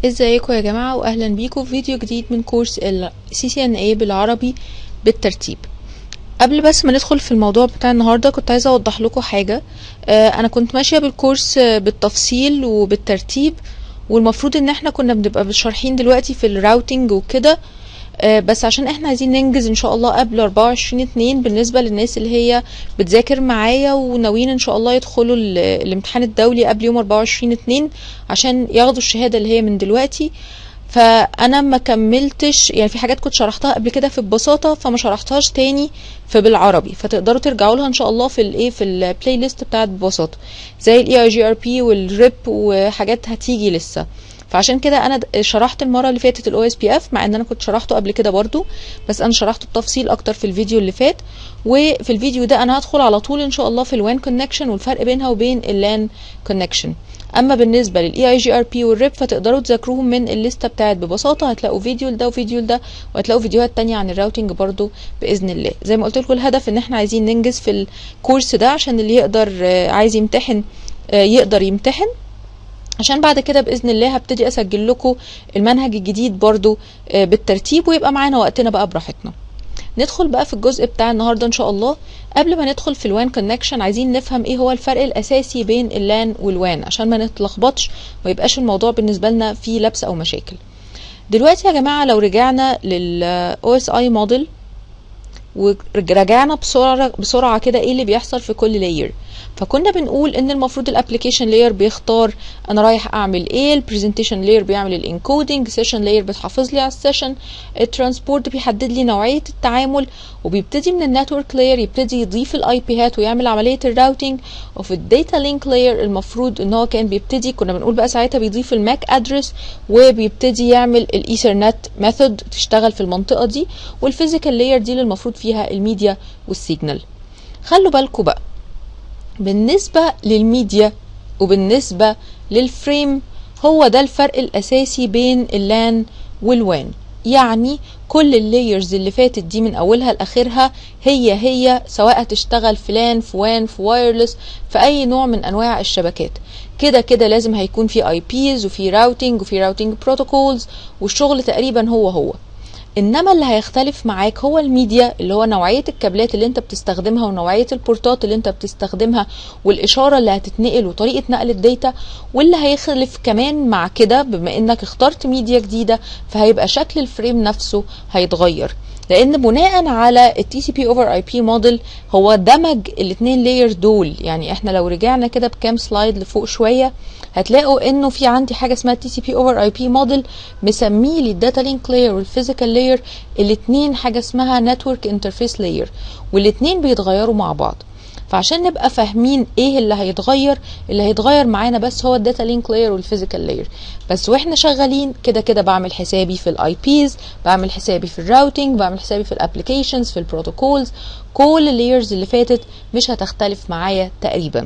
ازيكم يا جماعة واهلا بيكم في فيديو جديد من كورس ال CCNA بالعربي بالترتيب. قبل بس ما ندخل في الموضوع بتاع النهاردة كنت عايزة اوضح لكم حاجة. انا كنت ماشية بالكورس بالتفصيل وبالترتيب، والمفروض ان احنا كنا بنبقى شارحين دلوقتي في الراوتينج وكده، بس عشان احنا عايزين ننجز ان شاء الله قبل 24/2 بالنسبة للناس اللي هي بتذاكر معايا وناويين ان شاء الله يدخلوا الامتحان الدولي قبل يوم 24/2 عشان ياخدوا الشهادة اللي هي من دلوقتي. فانا ما كملتش، يعني في حاجات كنت شرحتها قبل كده في ببساطة فما شرحتهاش تاني في بالعربي، فتقدروا ترجعوا لها ان شاء الله في البلاي ليست بتاعت ببساطة زي الاي اي جي ار بي والريب وحاجات هتيجي لسه. فعشان كده انا شرحت المره اللي فاتت الاو اس بي اف، مع ان انا كنت شرحته قبل كده برضو، بس انا شرحته بتفصيل اكتر في الفيديو اللي فات. وفي الفيديو ده انا هدخل على طول ان شاء الله في الوان كونكشن والفرق بينها وبين اللان كونكشن. اما بالنسبه للاي اي جي ار بي والريب فتقدروا تذاكروهم من الليسته بتاعت ببساطه، هتلاقوا فيديو لده وفيديو لده، وهتلاقوا فيديوهات تانية عن الراوتينج برضو باذن الله. زي ما قلت لكم الهدف ان احنا عايزين ننجز في الكورس ده عشان اللي يقدر عايز يمتحن يقدر يمتحن، عشان بعد كده بإذن الله هبتدي أسجل لكم المنهج الجديد برضو بالترتيب، ويبقى معانا وقتنا بقى براحتنا. ندخل بقى في الجزء بتاع النهاردة إن شاء الله. قبل ما ندخل في الوان كونكشن عايزين نفهم ايه هو الفرق الأساسي بين اللان والوان عشان ما نتلخبطش ويبقاش الموضوع بالنسبة لنا فيه لبس أو مشاكل. دلوقتي يا جماعة لو رجعنا لل OSI موديل ورجعنا بسرعة كده ايه اللي بيحصل في كل لاير، فكنا بنقول ان المفروض الابليكيشن لاير بيختار انا رايح اعمل ايه، البرزنتيشن لاير بيعمل الانكودنج، سيشن لاير بتحافظ لي على السيشن، الترانسبورت بيحدد لي نوعية التعامل، وبيبتدي من النتورك لاير يبتدي يضيف الاي بي هات ويعمل عملية الراوتينج. وفي الداتا لينك لاير المفروض ان هو كان بيبتدي، كنا بنقول بقى ساعتها بيضيف الماك ادرس وبيبتدي يعمل الايثرنت ميثود تشتغل في المنطقة دي. والفيزيكال لاير دي اللي المفروض فيها الميديا والسيجنال. خلوا بالكم بقى بالنسبة للميديا وبالنسبة للفريم، هو ده الفرق الأساسي بين اللان والوان. يعني كل اللايرز اللي فاتت دي من أولها لآخرها هي سواء هتشتغل في لان في وان في وايرلس في أي نوع من أنواع الشبكات، كده لازم هيكون في اي بيز وفي راوتينج وفي راوتينج بروتوكولز، والشغل تقريبا هو. انما اللي هيختلف معاك هو الميديا، اللي هو نوعية الكابلات اللي انت بتستخدمها ونوعية البورتات اللي انت بتستخدمها والاشارة اللي هتتنقل وطريقة نقل الداتا. واللي هيختلف كمان مع كده بما انك اخترت ميديا جديدة فهيبقى شكل الفريم نفسه هيتغير، لان بناء على ال TCP over IP موديل هو دمج الاتنين لاير دول. يعني احنا لو رجعنا كده بكام سلايد لفوق شوية هتلاقوا انه في عندي حاجة اسمها TCP over IP موديل مسميه لي الداتا لينك لاير والفيزيكال لاير الاتنين حاجة اسمها نتورك انترفيس لاير، والاتنين بيتغيروا مع بعض. فعشان نبقى فاهمين ايه اللي هيتغير معانا بس هو الداتا لينك لاير والفيزيكال لاير بس. واحنا شغالين كده بعمل حسابي في الاي بيز، بعمل حسابي في الراوتينج، بعمل حسابي في الابليكيشنز، في البروتوكولز. كل اللايرز اللي فاتت مش هتختلف معايا تقريبا،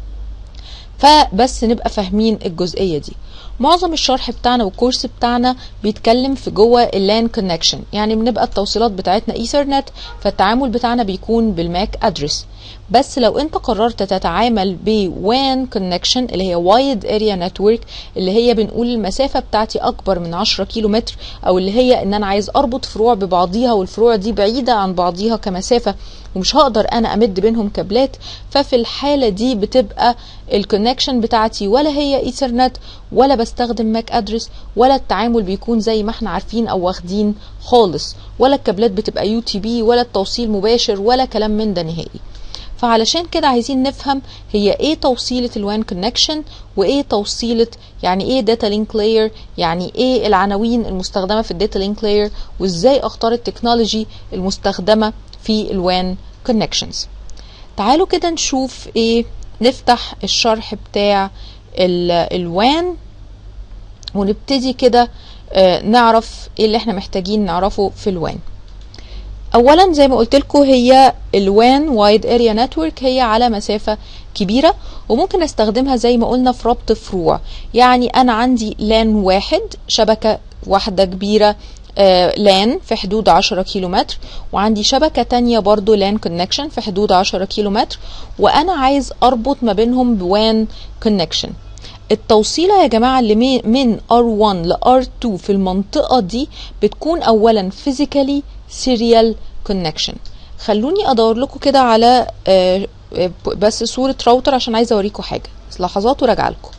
فبس نبقى فاهمين الجزئية دي. معظم الشرح بتاعنا والكورس بتاعنا بيتكلم في جوه اللان كونكشن، يعني بنبقى التوصيلات بتاعتنا ايثرنت، فالتعامل بتاعنا بيكون بالماك ادرس. بس لو انت قررت تتعامل بوان كونكشن اللي هي وايد اريا نتورك، اللي هي بنقول المسافة بتاعتي اكبر من 10 كيلو متر، او اللي هي ان انا عايز اربط فروع ببعضيها والفروع دي بعيدة عن بعضيها كمسافة ومش هقدر انا امد بينهم كابلات، ففي الحالة دي بتبقى الكونكشن بتاعتي ولا هي ايثرنت ولا بستخدم ماك ادرس، ولا التعامل بيكون زي ما احنا عارفين او واخدين خالص، ولا الكابلات بتبقى يو تي بي ولا التوصيل مباشر ولا كلام من ده نهائي. فعلشان كده عايزين نفهم هي ايه توصيلة الوان كونكشن، وايه توصيلة يعني ايه داتا لينك لاير، يعني ايه العناوين المستخدمة في الداتا لينك لاير، وازاي اختار التكنولوجي المستخدمة في الوان كونكشنز. تعالوا كده نشوف ايه، نفتح الشرح بتاع الوان ونبتدي كده نعرف ايه اللي احنا محتاجين نعرفه في الوان. اولا زي ما قلت لكم هي الوان وايد اريا نتورك هي على مسافة كبيرة، وممكن استخدمها زي ما قلنا في ربط فروع. يعني انا عندي لان واحد، شبكة واحدة كبيرة لان في حدود 10 كيلو متر، وعندي شبكة تانية برضو لان كونكشن في حدود 10 كيلو متر، وانا عايز اربط ما بينهم بوان كونكشن. التوصيلة يا جماعة اللي من R1 ل R2 في المنطقة دي بتكون اولا physically serial connection. خلوني ادور لكم كده على بس صورة راوتر عشان عايزة اوريكم حاجة، لحظات وراجع لكم.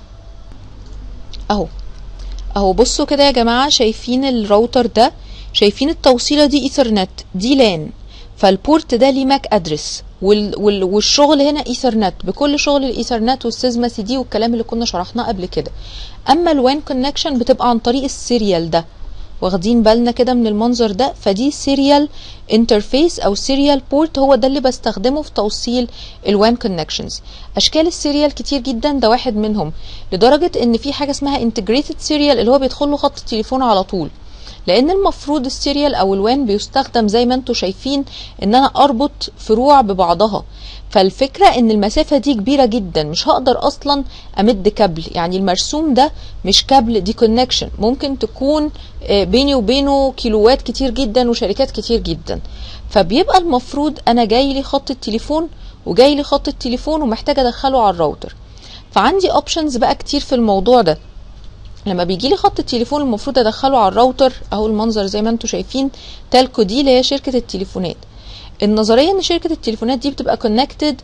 اهو بصوا كده يا جماعة، شايفين الراوتر ده؟ شايفين التوصيلة دي ايثرنت، دي لان، فالبورت ده ليه ماك ادرس، والشغل هنا ايثرنت بكل شغل الايثرنت والسيزما سي دي والكلام اللي كنا شرحناه قبل كده. اما الوان كونكشن بتبقى عن طريق السيريال ده، واخدين بالنا كده من المنظر ده؟ فدي سيريال انترفيس او سيريال بورت، هو ده اللي بستخدمه في توصيل الوان كونكشنز. اشكال السيريال كتير جدا، ده واحد منهم، لدرجه ان في حاجه اسمها انتجريتد سيريال اللي هو بيدخل له خط التليفون على طول، لان المفروض السيريال او الوان بيستخدم زي ما انتم شايفين ان انا اربط فروع ببعضها. فالفكرة ان المسافة دي كبيرة جدا، مش هقدر اصلا امد كابل، يعني المرسوم ده مش كابل، دي كونكشن ممكن تكون بيني وبينه كيلوات كتير جدا وشركات كتير جدا. فبيبقى المفروض انا جاي لي خط التليفون وجاي لي خط التليفون ومحتاجة ادخله على الراوتر، فعندي اوبشنز بقى كتير في الموضوع ده. لما بيجي لي خط التليفون المفروض ادخله على الراوتر، اهو المنظر زي ما انتم شايفين. تالكو دي اللي هي شركة التليفونات. النظرية ان شركة التليفونات دي بتبقى كونكتد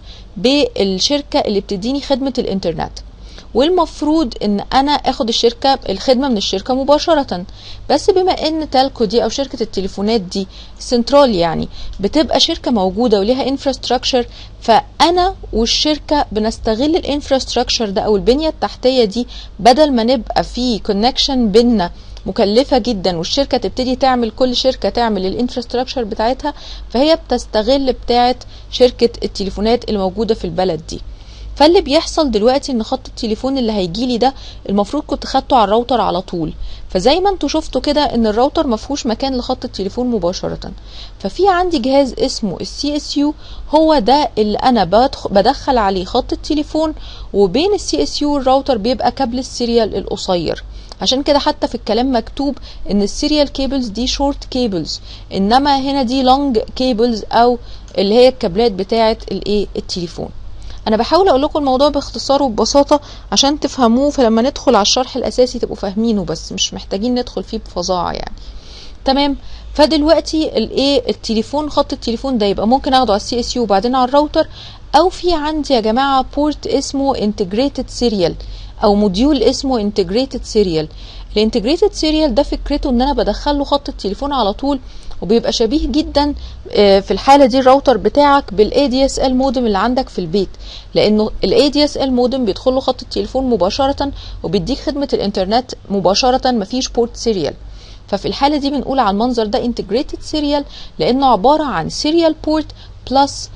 بالشركة اللي بتديني خدمة الانترنت، والمفروض ان انا اخد الخدمة من الشركة مباشرة. بس بما ان تالكو دي او شركة التليفونات دي سنترال، يعني بتبقى شركة موجودة وليها انفراستراكشر، فانا والشركة بنستغل الانفراستراكشر ده او البنية التحتية دي، بدل ما نبقى في كونكشن بينا مكلفة جدا والشركة تبتدي تعمل، كل شركة تعمل الانفراستراكشر بتاعتها، فهي بتستغل بتاعت شركة التليفونات اللي موجودة في البلد دي. فاللي بيحصل دلوقتي ان خط التليفون اللي هيجيلي ده المفروض كنت خدته على الراوتر على طول، فزي ما انتوا شفتوا كده ان الراوتر مفهوش مكان لخط التليفون مباشرة. ففي عندي جهاز اسمه الCSU، هو ده اللي انا بدخل عليه خط التليفون، وبين الCSU والراوتر بيبقى كابل السيريال القصير. عشان كده حتى في الكلام مكتوب ان السيريال كيبلز دي شورت كيبلز، انما هنا دي لونج كيبلز او اللي هي الكابلات بتاعه التليفون. انا بحاول اقول لكم الموضوع باختصار وببساطه عشان تفهموه، فلما ندخل على الشرح الاساسي تبقوا فاهمينه، بس مش محتاجين ندخل فيه بفظاعه يعني. تمام. فدلوقتي التليفون، خط التليفون ده يبقى ممكن اخده على الCSU وبعدين على الراوتر، او في عندي يا جماعه بورت اسمه انتجريتد سيريال او موديول اسمه انتجريتد سيريال. الانتجريتد سيريال ده فكرته ان انا بدخله خط التليفون على طول، وبيبقى شبيه جدا في الحالة دي الراوتر بتاعك بالADSL مودم اللي عندك في البيت، لانه الADSL مودم بيدخله خط التليفون مباشرة وبيديك خدمة الانترنت مباشرة، مفيش بورت سيريال. ففي الحالة دي بنقول على المنظر ده انتجريتد سيريال، لانه عبارة عن سيريال بورت بلس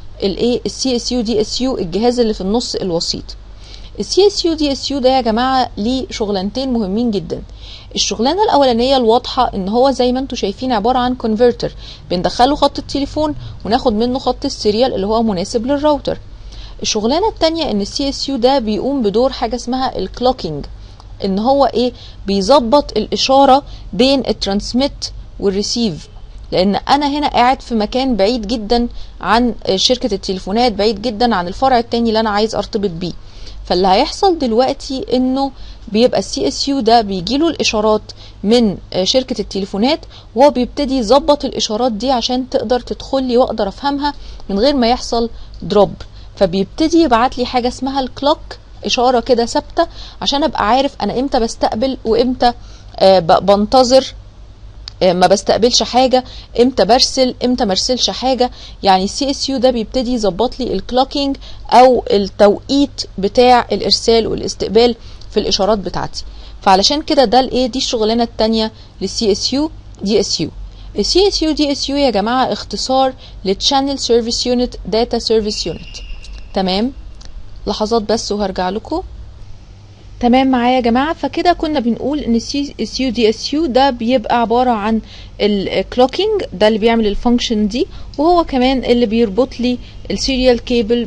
الCSU DSU الجهاز اللي في النص الوسيط. الCSU DSU ده يا جماعة ليه شغلانتين مهمين جدا. الشغلانة الأولانية الواضحة ان هو زي ما انتم شايفين عبارة عن كونفرتر، بندخله خط التليفون وناخد منه خط السيريال اللي هو مناسب للراوتر. الشغلانة التانية ان الCSU ده بيقوم بدور حاجة اسمها الكلوكينج، ان هو بيظبط الإشارة بين الترانسميت والريسيف، لان انا هنا قاعد في مكان بعيد جدا عن شركة التليفونات، بعيد جدا عن الفرع التاني اللي انا عايز ارتبط بيه. فاللي هيحصل دلوقتي انه بيبقى الCSU ده بيجيله الاشارات من شركة التليفونات، وهو بيبتدي يظبط الاشارات دي عشان تقدر تدخل لي واقدر افهمها من غير ما يحصل دروب. فبيبتدي يبعت لي حاجة اسمها الكلوك، اشارة كده ثابتة عشان ابقى عارف انا امتى بستقبل وامتى بنتظر ما بستقبلش حاجة، امتى برسل امتى مرسلش حاجة. يعني الCSU ده بيبتدي يظبط لي الكلوكينج او التوقيت بتاع الارسال والاستقبال في الاشارات بتاعتي. فعلشان كده ده دي الشغلانة التانية للCSU DSU. الCSU DSU يا جماعة اختصار للchannel service unit data service unit. تمام، لحظات بس وهرجع لكم. تمام معايا يا جماعة؟ فكده كنا بنقول ان الCSU DSU ده بيبقى عبارة عن الكلوكينج ده اللي بيعمل الفانكشن دي، وهو كمان اللي بيربط لي السيريال كيبل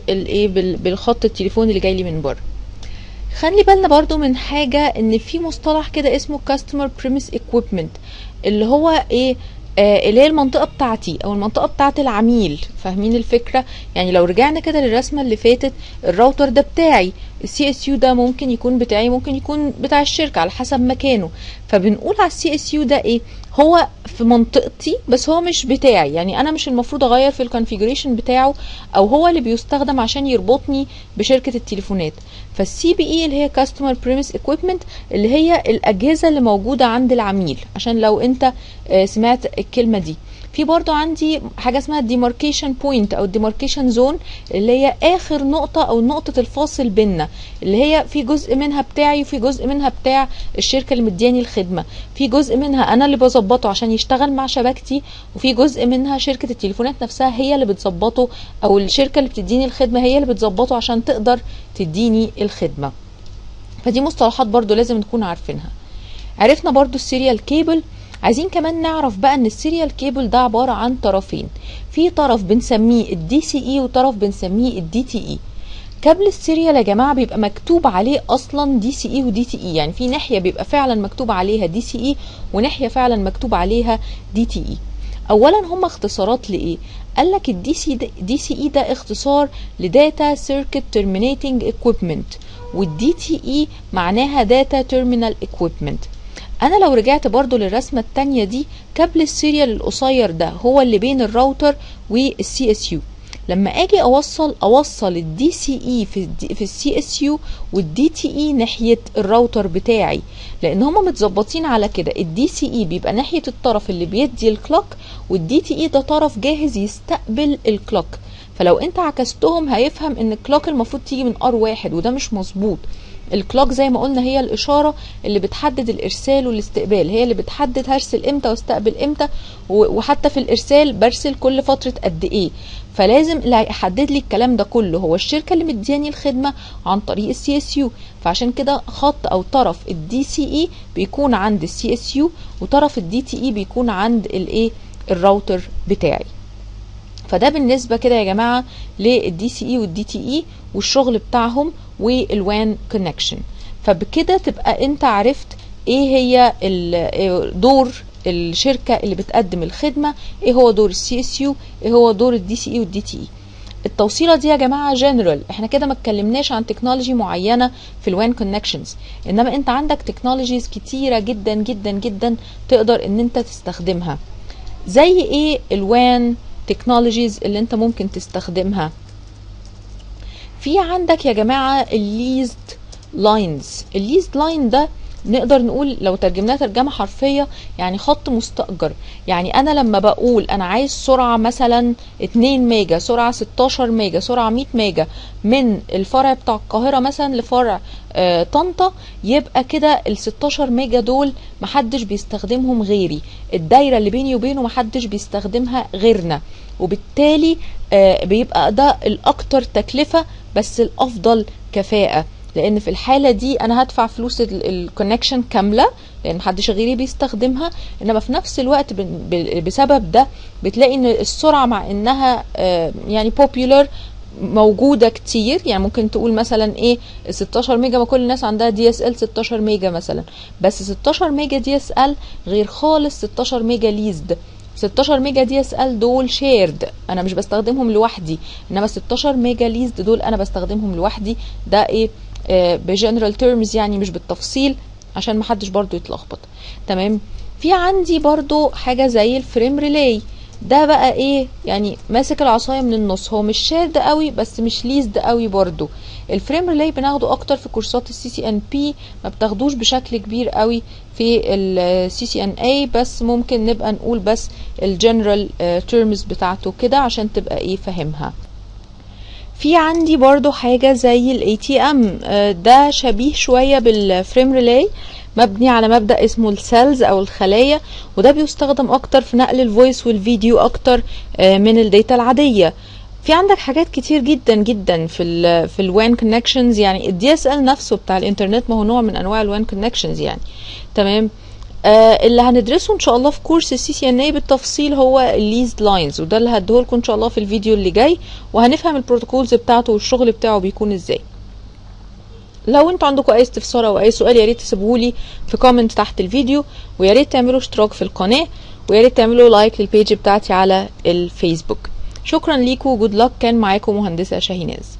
بالخط التليفون اللي جاي لي من بره. خلي بالنا برضو من حاجة، ان في مصطلح كده اسمه customer premise equipment، اللي هو اللي هي المنطقة بتاعتي او المنطقة بتاعت العميل. فاهمين الفكرة؟ يعني لو رجعنا كده للرسمة اللي فاتت، الراوتر ده بتاعي، السي اس يو ده ممكن يكون بتاعي، ممكن يكون بتاع الشركة على حسب مكانه. فبنقول على السي اس يو ده ايه؟ هو في منطقتي بس هو مش بتاعي، يعني انا مش المفروض اغير في الكونفيجريشن بتاعه، او هو اللي بيستخدم عشان يربطني بشركة التليفونات. فالسي بي اي اللي هي كاستمر بريميس ايكويبمنت، اللي هي الاجهزة اللي موجودة عند العميل، عشان لو انت سمعت الكلمة دي. في برضو عندي حاجة اسمها demarcation point او demarcation zone، اللي هي اخر نقطة او نقطة الفاصل بيننا، اللي هي في جزء منها بتاعي وفي جزء منها بتاع الشركة اللي مدياني الخدمة، في جزء منها انا اللي بظبطه عشان يشتغل مع شبكتي، وفي جزء منها شركة التليفونات نفسها هي اللي بتظبطه، او الشركة اللي بتديني الخدمة هي اللي بتظبطه عشان تقدر تديني الخدمة. فدي مصطلحات برضو لازم نكون عارفينها. عرفنا برضو السيريال كيبل. عايزين كمان نعرف بقى ان السيريال كيبل ده عبارة عن طرفين، في طرف بنسميه الدي سي اي وطرف بنسميه الدي تي اي. كابل السيريال يا جماعة بيبقى مكتوب عليه اصلا دي سي اي ودي تي اي، يعني في ناحية بيبقى فعلا مكتوب عليها دي سي اي وناحية فعلا مكتوب عليها دي تي اي. اولا هم اختصارات لايه؟ قالك الدي سي اي ده اختصار لداتا سيركت تيرمينيتنج ايكويبمنت، والدي تي اي معناها داتا تيرمينال ايكويبمنت. انا لو رجعت برضو للرسمة التانية دي، كابل السيريال القصير ده هو اللي بين الراوتر والسي اس يو. لما اجي اوصل الدي سي اي في السي اس يو والدي تي اي ناحية الراوتر بتاعي، لان هما متظبطين على كده. الدي سي اي بيبقى ناحية الطرف اللي بيدي الكلوك، والدي تي اي ده طرف جاهز يستقبل الكلوك. فلو انت عكستهم هيفهم ان الكلوك المفروض تيجي من ار1، وده مش مظبوط. الكلوك زي ما قلنا هي الاشاره اللي بتحدد الارسال والاستقبال، هي اللي بتحدد هرسل امتى واستقبل امتى، وحتى في الارسال برسل كل فتره قد ايه. فلازم اللي هيحدد لي الكلام ده كله هو الشركه اللي مدياني الخدمه عن طريق السي اس يو. فعشان كده خط او طرف الدي سي اي بيكون عند السي اس يو، وطرف الدي تي اي بيكون عند الايه، الراوتر بتاعي. فده بالنسبة كده يا جماعة للدي سي اي والدي تي اي والشغل بتاعهم والوان كونكشن. فبكده تبقى انت عرفت ايه هي دور الشركة اللي بتقدم الخدمة، ايه هو دور السي اس يو، ايه هو دور الدي سي اي والدي تي اي. التوصيلة دي يا جماعة جنرال، احنا كده ما اتكلمناش عن تكنولوجي معينة في الوان كونكشنز، انما انت عندك تكنولوجيز كتيرة جدا جدا جدا تقدر ان انت تستخدمها. زي ايه الوان تكنولوجيز اللي انت ممكن تستخدمها؟ في عندك يا جماعة الليزد لاينز. الليزد لاين ده نقدر نقول لو ترجمناها ترجمة حرفية يعني خط مستأجر. يعني انا لما بقول انا عايز سرعة مثلا 2 ميجا، سرعة 16 ميجا، سرعة 100 ميجا من الفرع بتاع القاهرة مثلا لفرع طنطا، يبقى كده ال 16 ميجا دول محدش بيستخدمهم غيري، الدايرة اللي بيني وبينه محدش بيستخدمها غيرنا، وبالتالي بيبقى ده الاكتر تكلفة بس الافضل كفاءة، لان في الحالة دي انا هدفع فلوس الكونكشن كاملة لان محدش غيري بيستخدمها، انما في نفس الوقت بسبب ده بتلاقي ان السرعة مع انها يعني popular موجودة كتير. يعني ممكن تقول مثلا ايه 16 ميجا، ما كل الناس عندها دي اس ال 16 ميجا مثلا، بس 16 ميجا دي اس ال غير خالص 16 ميجا ليزد. 16 ميجا دي اس ال دول شيرد، انا مش بستخدمهم لوحدي، انما 16 ميجا ليزد دول انا بستخدمهم لوحدي. ده ايه بجنرال تيرمز يعني مش بالتفصيل عشان محدش برضو يتلخبط. تمام. في عندي برضو حاجة زي الفريم ريلاي، ده بقى ايه يعني ماسك العصاية من النص، هو مش شيرد قوي بس مش ليزد قوي برضو. الفريم ريلاي بناخده اكتر في كورسات السي سي ان بي، ما بتاخدوش بشكل كبير قوي في السي سي ان اي، بس ممكن نبقى نقول بس الجنرال تيرمز بتاعته كده عشان تبقى ايه فاهمها. في عندي برضو حاجة زي الاي تي ام، ده شبيه شوية بالفريم ريلاي، مبني على مبدأ اسمه السيلز او الخلايا، وده بيستخدم اكتر في نقل الفويس والفيديو اكتر من الداتا العادية. في عندك حاجات كتير جدا جدا في الوان كونكشنز، يعني الدي اس ال نفسه بتاع الانترنت ما هو نوع من انواع الوان كونكشنز يعني. تمام. اللي هندرسه ان شاء الله في كورس السي سي ان اي بالتفصيل هو الليزد لاينز، وده اللي هديهولكم ان شاء الله في الفيديو اللي جاي، وهنفهم البروتوكولز بتاعته والشغل بتاعه بيكون ازاي. لو انتوا عندكم اي استفسار او اي سؤال يا ريت تسيبوهولي في كومنت تحت الفيديو، ويا ريت تعملوا اشتراك في القناه، ويا ريت تعملوا لايك للبيج بتاعتي على الفيسبوك. شكرا ليكم، جود لك. كان معاكم مهندسة شاهيناز.